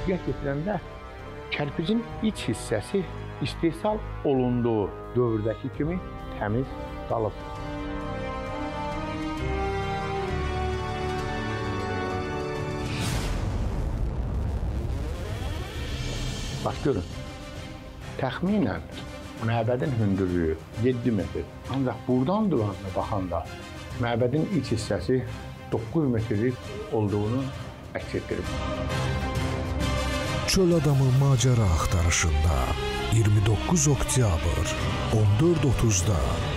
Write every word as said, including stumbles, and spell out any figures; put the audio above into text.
diqqət yetirəndə kərpicin iç hissəsi istehsal olunduğu dövrdəki kimi təmiz qalıb. Bax görün, təxminən məbədin hündürlüyü yeddi metr. Ancaq buradan duranına baxanda məbədin iç hissəsi doqquz metrlik olduğunu əks etdirib. Çöl adamı macəra axtarışında iyirmi doqquz oktyabr on dörd otuzda